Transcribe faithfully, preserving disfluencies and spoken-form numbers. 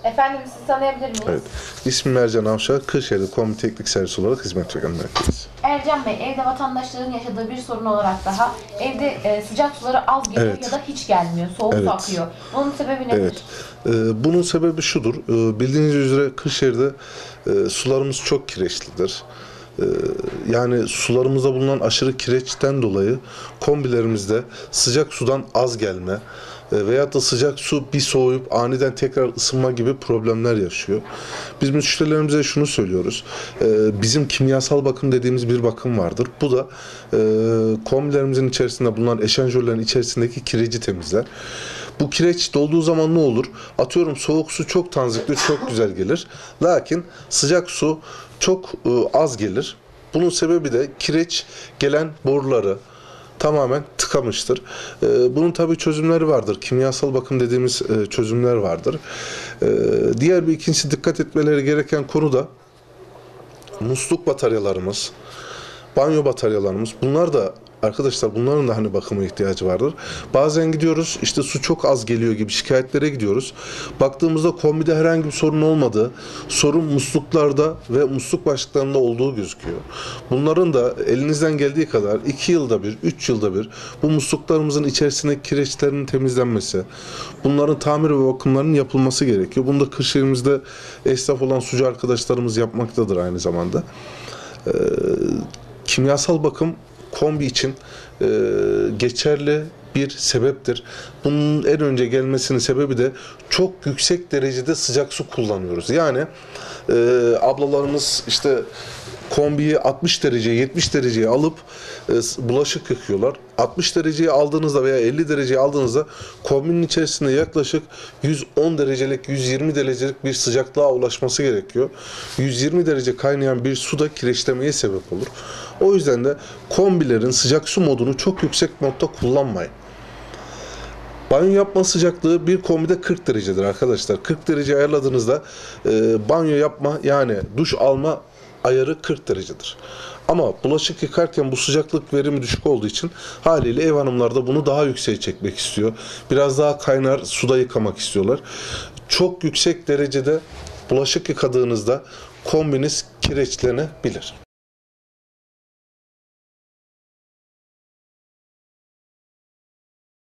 Efendim, sizi tanıyabilir miyiz? Evet. İsmim Ercan Avşar, Kırşehir'de Kombi Teknik Servis olarak hizmet vermekteyiz. Ercan Bey, evde vatandaşların yaşadığı bir sorun olarak daha evde e, sıcak suları az geliyor Evet. ya da hiç gelmiyor, soğuk Evet. su akıyor. Bunun sebebi nedir? Evet. Ee, bunun sebebi şudur. Ee, bildiğiniz üzere Kırşehir'de e, sularımız çok kireçlidir. Ee, yani sularımızda bulunan aşırı kireçten dolayı kombilerimizde sıcak sudan az gelme e, veyahut da sıcak su bir soğuyup aniden tekrar ısınma gibi problemler yaşıyor. Biz müşterilerimize şunu söylüyoruz. E, bizim kimyasal bakım dediğimiz bir bakım vardır. Bu da e, kombilerimizin içerisinde bulunan eşanjörlerin içerisindeki kireci temizler. Bu kireç dolduğu zaman ne olur? Atıyorum, soğuk su çok tanzikli, çok güzel gelir. Lakin sıcak su çok e, az gelir. Bunun sebebi de kireç gelen boruları tamamen tıkamıştır. E, bunun tabii çözümleri vardır. Kimyasal bakım dediğimiz e, çözümler vardır. E, diğer bir ikincisi dikkat etmeleri gereken konu da musluk bataryalarımız, banyo bataryalarımız, bunlar da arkadaşlar, bunların da hani bakıma ihtiyacı vardır. Bazen gidiyoruz, işte su çok az geliyor gibi şikayetlere gidiyoruz. Baktığımızda kombide herhangi bir sorun olmadığı, sorun musluklarda ve musluk başlıklarında olduğu gözüküyor. Bunların da elinizden geldiği kadar iki yılda bir, üç yılda bir bu musluklarımızın içerisindeki kireçlerin temizlenmesi, bunların tamir ve bakımlarının yapılması gerekiyor. Bunu da Kırşehir'imizde esnaf olan sucu arkadaşlarımız yapmaktadır aynı zamanda. Ee, kimyasal bakım kombi için e, geçerli bir sebeptir. Bunun en önce gelmesinin sebebi de çok yüksek derecede sıcak su kullanıyoruz. Yani e, ablalarımız işte kombiyi altmış dereceye, yetmiş dereceye alıp e, bulaşık yıkıyorlar. altmış dereceye aldığınızda veya elli dereceye aldığınızda kombinin içerisinde yaklaşık yüz on derecelik, yüz yirmi derecelik bir sıcaklığa ulaşması gerekiyor. yüz yirmi derece kaynayan bir su da kireçlemeye sebep olur. O yüzden de kombilerin sıcak su modunu çok yüksek modda kullanmayın. Banyo yapma sıcaklığı bir kombide kırk derecedir arkadaşlar. kırk derece ayarladığınızda e, banyo yapma, yani duş alma ayarı kırk derecedir. Ama bulaşık yıkarken bu sıcaklık verimi düşük olduğu için haliyle ev hanımları da bunu daha yükseğe çekmek istiyor. Biraz daha kaynar suda yıkamak istiyorlar. Çok yüksek derecede bulaşık yıkadığınızda kombiniz kireçlenebilir.